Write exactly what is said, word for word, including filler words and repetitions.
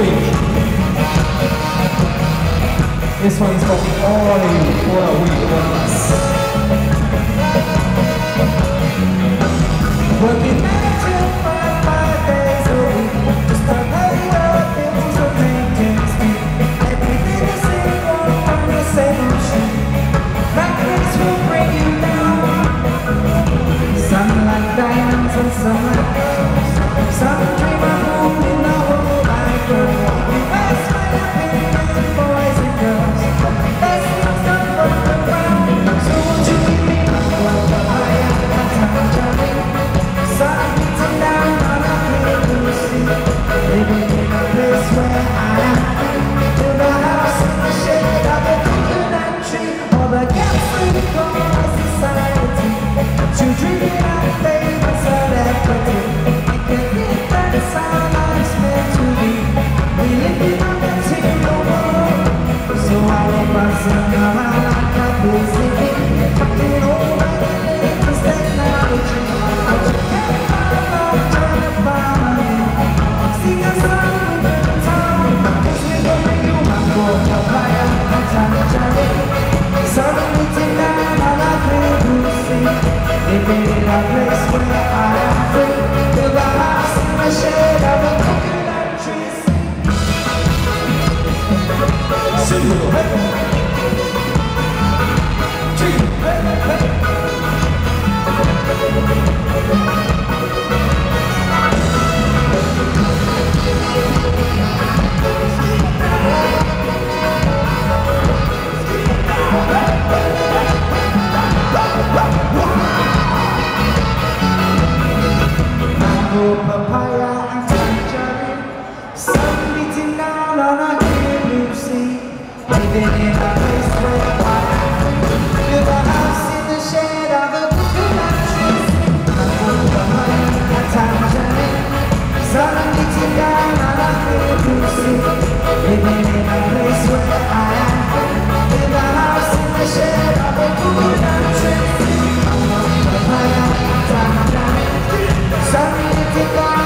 week. This one is called All for a Week with Us. Working nine to five, five days a week, just to lay your bills and maintenance fee. Everything is in one on the same machine. Factories will bring you down. Some like diamonds and some like pearls. Some dream of moving the whole life world. That's my opinion, boys and girls. That's what's up from the ground. So won't you give me a word of fire? That's how I'm trying. Sun beating down on a clear blue sea. Living in a place where I am free. In the house in the shade of a coconut tree. All the gaps we call our society. Children and famous celebrity. It can get that sound life's meant to be. We live in a material world. So I will pass around like a busy bee. Fucking over the latest technology. But you can't find love trying to find me. Sing a song with the tongue. Cause we gon' bring you my boy, a fire, a Johnny Johnny. Sun beating down on a clear blue sea. Living in a place where I am free. Build a house in the shade of a coconut tree. Sing it, hey, tree, hey, hey. Mango, papaya, and tangerine. Sun beating down on a clear blue sea. Living in a place where I am free. Build a house in the shade of a coconut tree. Mango, papaya, and tangerine. Sun beating down on a clear blue sea. Living in a place where I am free. Build a house in the shade of a coconut tree. Mango, papaya, and tangerine. Sun beating down